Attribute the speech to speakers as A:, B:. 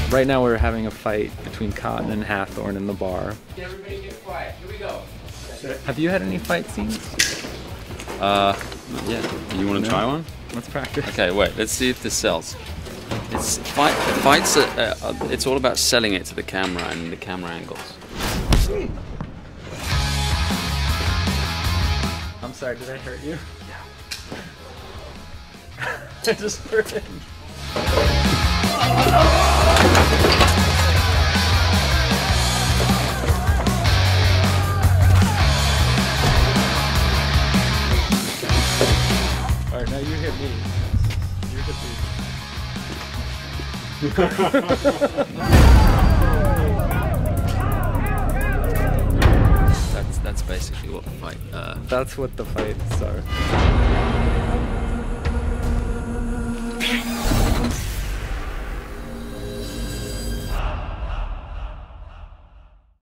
A: Right now we're having a fight between Cotton and Hathorn in the bar.
B: Everybody get quiet. Here we go.
A: Have you had any fight scenes?
C: Not yet. You want to try one?
A: Let's practice.
C: Okay, wait. Let's see if this sells. Fights. It's all about selling it to the camera and the camera angles.
A: I'm sorry, did I hurt you? Yeah. I just hurt him. Alright, now you hit me. You hit me.
C: That's basically what the fight.
A: That's what the fights are.